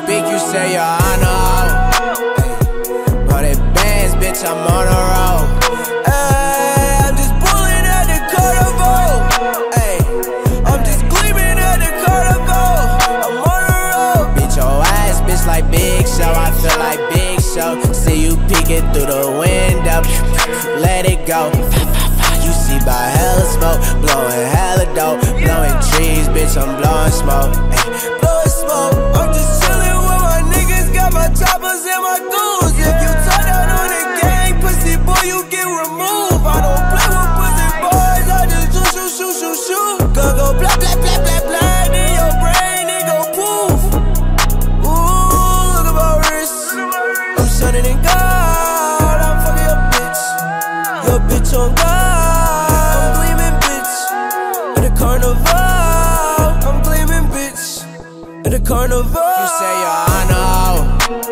speak, you say you're on a hoe. But it bands, bitch, I'm on a roll. I'm just pulling at the carnival. I'm just gleaming at the carnival. I'm on a roll. Bitch, your ass, bitch, like Big Show. I feel like Big Show. See you peeking through the window. Let it go. You see by hella smoke, blowing hella dope, blowing trees, bitch, I'm blowing smoke. Blowing smoke. I'm just chillin' with my niggas, got my choppers and my goons. If you turn down on the gang, pussy boy, you get removed. I don't play with pussy boys, I just shoot. Gun go blah blah blah blah blah, in your brain it go poof. Ooh, look at my wrist, I'm shining in gold. I'm fucking your bitch on God. I'm gleaming, bitch, in the carnival. You say you're on a hoe.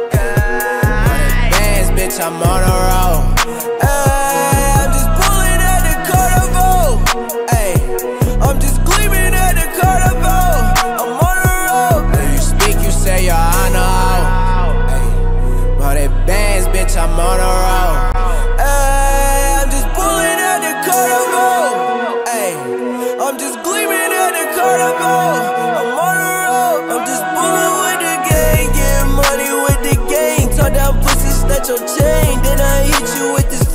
Bands, bitch, I'm on a roll. I'm just pulling at the carnival. I'm just gleaming at the carnival. I'm on a roll. When you speak, you say you're on a hoe. Bands, bitch, I'm on a roll. I'm just pulling at the carnival. I'm just gleaming at the carnival. I'm on the road. I'm just bullin' with the gang, getting money with the gang. Talk down pussy, snatch your chain, then I hit you with this